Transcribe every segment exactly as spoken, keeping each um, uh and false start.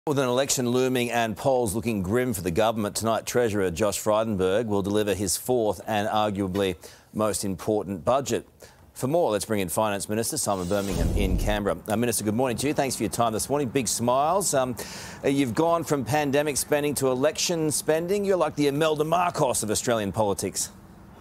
With an election looming and polls looking grim for the government, tonight Treasurer Josh Frydenberg will deliver his fourth and arguably most important budget. For more, let's bring in Finance Minister Simon Birmingham in Canberra. Uh, Minister, good morning to you. Thanks for your time this morning. Big smiles. Um, you've gone from pandemic spending to election spending. You're like the Imelda Marcos of Australian politics.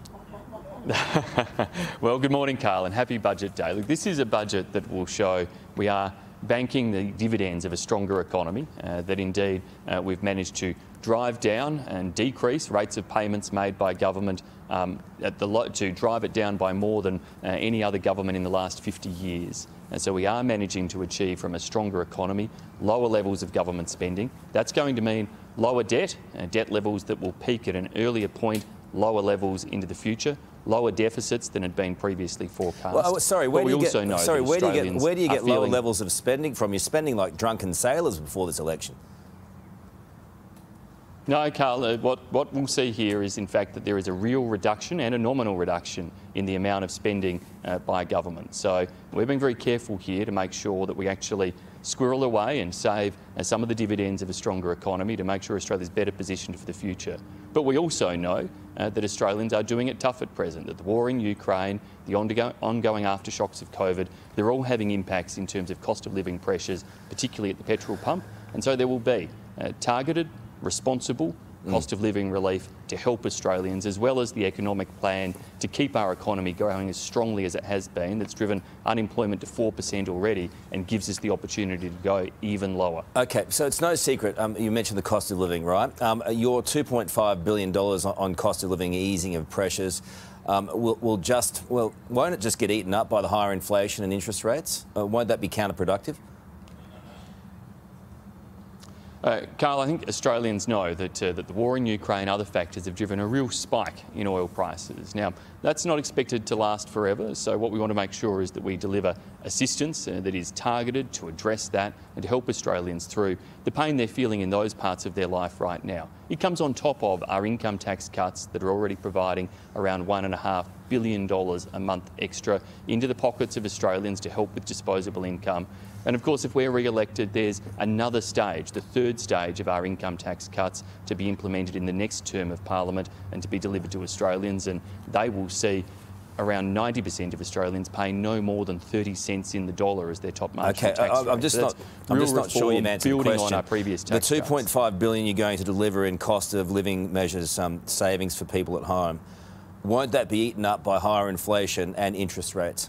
Well, good morning, Carl, and happy Budget Day. Look, this is a budget that will show we are banking the dividends of a stronger economy, uh, that indeed uh, we've managed to drive down and decrease rates of payments made by government um, at the lo to drive it down by more than uh, any other government in the last fifty years. And so we are managing to achieve, from a stronger economy, lower levels of government spending. That's going to mean lower debt, uh, debt levels that will peak at an earlier point, lower levels into the future, lower deficits than had been previously forecast. Well, sorry, where do you get, sorry, where do you get, where do you get lower levels of spending from? You're spending like drunken sailors before this election. No, Carl, uh, what, what we'll see here is, in fact, that there is a real reduction and a nominal reduction in the amount of spending uh, by government. So we're being very careful here to make sure that we actually squirrel away and save uh, some of the dividends of a stronger economy to make sure Australia's better positioned for the future. But we also know uh, that Australians are doing it tough at present, that the war in Ukraine, the ongo ongoing aftershocks of COVID, they're all having impacts in terms of cost of living pressures, particularly at the petrol pump. And so there will be uh, targeted, responsible cost of living relief to help Australians, as well as the economic plan to keep our economy growing as strongly as it has been, that's driven unemployment to four percent already and gives us the opportunity to go even lower. OK, so it's no secret, um, you mentioned the cost of living, right? Um, your two point five billion dollars on cost of living easing of pressures um, will, will just, well, won't it just get eaten up by the higher inflation and interest rates? Uh, won't that be counterproductive? Uh, Carl, I think Australians know that, uh, that the war in Ukraine and other factors have driven a real spike in oil prices. Now, that's not expected to last forever, so what we want to make sure is that we deliver assistance uh, that is targeted to address that and to help Australians through the pain they're feeling in those parts of their life right now. It comes on top of our income tax cuts that are already providing around one and a half billion dollars a month extra into the pockets of Australians to help with disposable income. And of course, if we're re-elected, there's another stage, the third stage of our income tax cuts, to be implemented in the next term of Parliament and to be delivered to Australians. And they will see around ninety percent of Australians pay no more than thirty cents in the dollar as their top marginal okay, tax I, I'm rate. just so not, I'm just not sure you've answered the question. On our previous tax the two point five billion dollars you're going to deliver in cost of living measures, um, savings for people at home, won't that be eaten up by higher inflation and interest rates?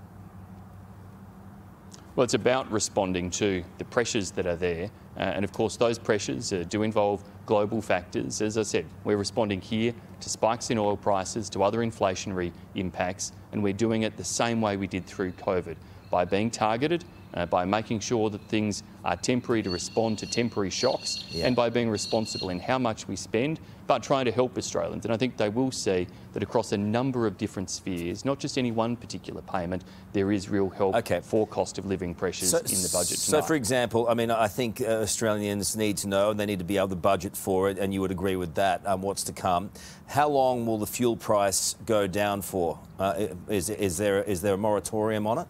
Well, it's about responding to the pressures that are there. Uh, and of course, those pressures uh, do involve global factors. As I said, we're responding here to spikes in oil prices, to other inflationary impacts, and we're doing it the same way we did through COVID, by being targeted, uh, by making sure that things are temporary to respond to temporary shocks, yeah. and by being responsible in how much we spend, but trying to help Australians. And I think they will see that across a number of different spheres, not just any one particular payment, there is real help okay. for cost of living pressures so, in the budget tonight. So, for example, I mean, I think uh, Australians need to know, and they need to be able to budget for it, and you would agree with that, um, what's to come. How long will the fuel price go down for? Uh, is, is, there, is there a moratorium on it?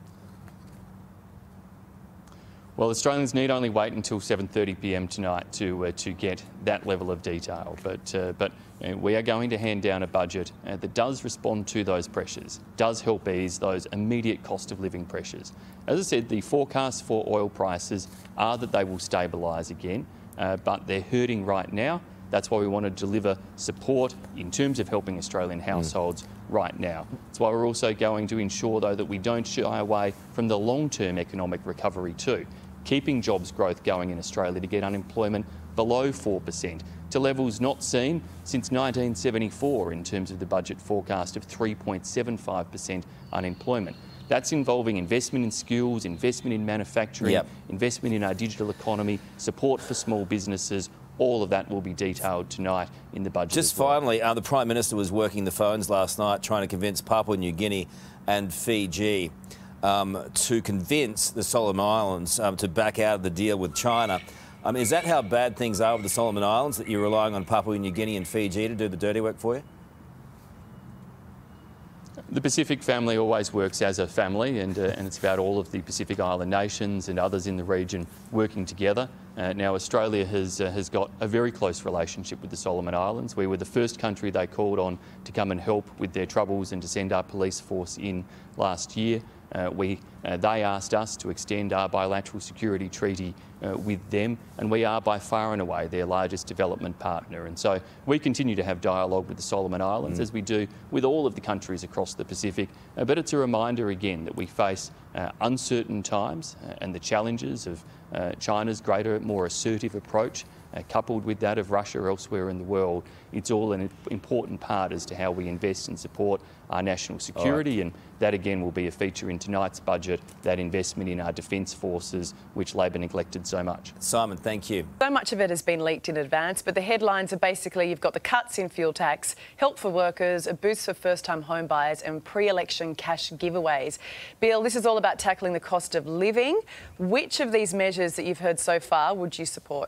Well, Australians need only wait until seven thirty p m tonight to uh, to get that level of detail. But uh, but you know, we are going to hand down a budget uh, that does respond to those pressures, does help ease those immediate cost of living pressures. As I said, the forecasts for oil prices are that they will stabilise again, uh, but they're hurting right now. That's why we want to deliver support in terms of helping Australian households mm. right now. That's why we're also going to ensure, though, that we don't shy away from the long-term economic recovery too, keeping jobs growth going in Australia to get unemployment below four percent, to levels not seen since nineteen seventy-four in terms of the budget forecast of three point seven five percent unemployment. That's involving investment in skills, investment in manufacturing, yep. investment in our digital economy, support for small businesses. All of that will be detailed tonight in the budget. Just finally, uh, the Prime Minister was working the phones last night trying to convince Papua New Guinea and Fiji um, to convince the Solomon Islands um, to back out of the deal with China. Um, is that how bad things are with the Solomon Islands, that you're relying on Papua New Guinea and Fiji to do the dirty work for you? The Pacific family always works as a family, and, uh, and it's about all of the Pacific Island nations and others in the region working together. Uh, now, Australia has, uh, has got a very close relationship with the Solomon Islands. We were the first country they called on to come and help with their troubles and to send our police force in last year. Uh, we, uh, they asked us to extend our bilateral security treaty uh, with them, and we are by far and away their largest development partner. And so we continue to have dialogue with the Solomon Islands, mm. as we do with all of the countries across the Pacific. Uh, but it's a reminder again that we face uh, uncertain times uh, and the challenges of uh, China's greater, more assertive approach, Uh, coupled with that of Russia elsewhere in the world. It's all an important part as to how we invest and support our national security, right. And that again will be a feature in tonight's budget, that investment in our defence forces, which Labor neglected so much. Simon, thank you. So much of it has been leaked in advance, but the headlines are basically you've got the cuts in fuel tax, help for workers, a boost for first-time home buyers and pre-election cash giveaways. Bill, this is all about tackling the cost of living. Which of these measures that you've heard so far would you support?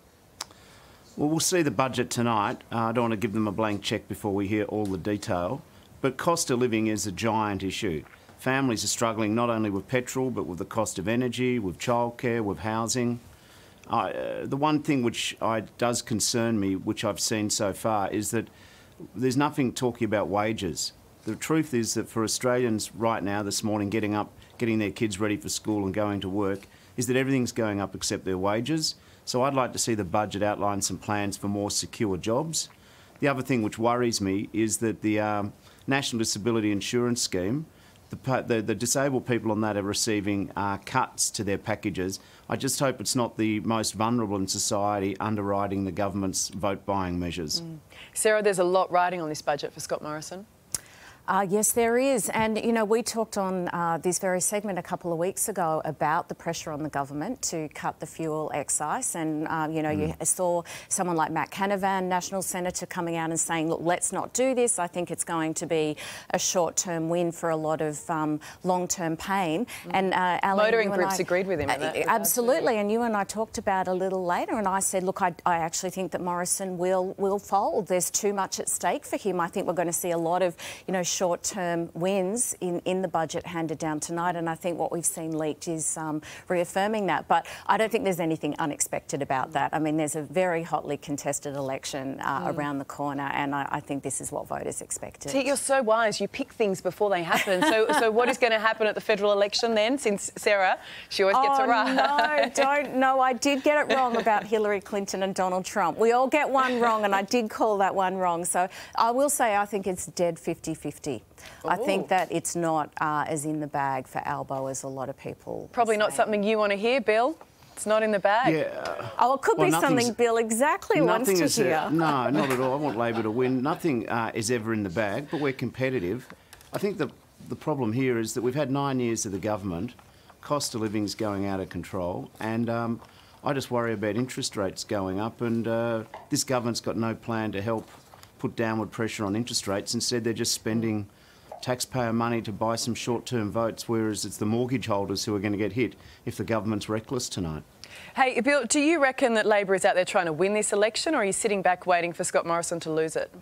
Well, we'll see the budget tonight. Uh, I don't want to give them a blank cheque before we hear all the detail. But cost of living is a giant issue. Families are struggling not only with petrol, but with the cost of energy, with childcare, with housing. Uh, uh, the one thing which I, does concern me, which I've seen so far, is that there's nothing talking about wages. The truth is that for Australians right now, this morning, getting up, getting their kids ready for school and going to work, is that everything's going up except their wages. So I'd like to see the budget outline some plans for more secure jobs. The other thing which worries me is that the um, National Disability Insurance Scheme, the, the, the disabled people on that are receiving uh, cuts to their packages. I just hope it's not the most vulnerable in society underwriting the government's vote-buying measures. Mm. Sarah, there's a lot riding on this budget for Scott Morrison. Uh, yes, there is. And, you know, we talked on uh, this very segment a couple of weeks ago about the pressure on the government to cut the fuel excise. And, uh, you know, mm. you saw someone like Matt Canavan, National Senator, coming out and saying, look, let's not do this. I think it's going to be a short-term win for a lot of um, long-term pain. Mm. And uh, Alan, motoring groups I, agreed with him. Uh, that, absolutely. And you and I talked about a little later, and I said, look, I, I actually think that Morrison will, will fold. There's too much at stake for him. I think we're going to see a lot of, you know, short-term wins in, in the budget handed down tonight, and I think what we've seen leaked is um, reaffirming that. But I don't think there's anything unexpected about that. I mean, there's a very hotly contested election uh, mm. around the corner, and I, I think this is what voters expected. See, you're so wise. You pick things before they happen. So, so what is going to happen at the federal election then, since Sarah, she always gets oh, it right? no, don't. No, I did get it wrong about Hillary Clinton and Donald Trump. We all get one wrong, and I did call that one wrong. So I will say I think it's dead fifty fifty. Ooh. I think that it's not uh, as in the bag for Albo as a lot of people Probably not something you want to hear, Bill. It's not in the bag. Yeah. Oh, it could well, be something Bill exactly wants to is, hear. Uh, no, not at all. I want Labor to win. Nothing uh, is ever in the bag, but we're competitive. I think the, the problem here is that we've had nine years of the government. Cost of living is going out of control, and um, I just worry about interest rates going up, and uh, this government's got no plan to help put downward pressure on interest rates. Instead, they're just spending taxpayer money to buy some short-term votes, whereas it's the mortgage holders who are going to get hit if the government's reckless tonight. Hey, Bill, do you reckon that Labor is out there trying to win this election, or are you sitting back waiting for Scott Morrison to lose it?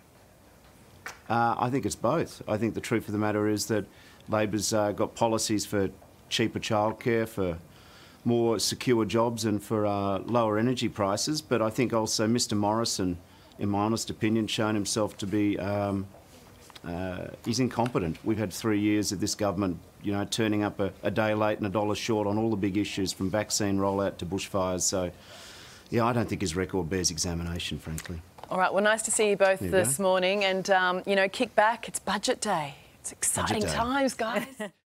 Uh, I think it's both. I think the truth of the matter is that Labor's uh, got policies for cheaper childcare, for more secure jobs and for uh, lower energy prices, but I think also Mr Morrison, in my honest opinion, shown himself to be um, Uh, he's incompetent. We've had three years of this government, you know, turning up a, a day late and a dollar short on all the big issues, from vaccine rollout to bushfires. So, yeah, I don't think his record bears examination, frankly. All right, well, nice to see you both you this go. morning. And, um, you know, kick back. It's budget day. It's exciting Budget day. times, guys.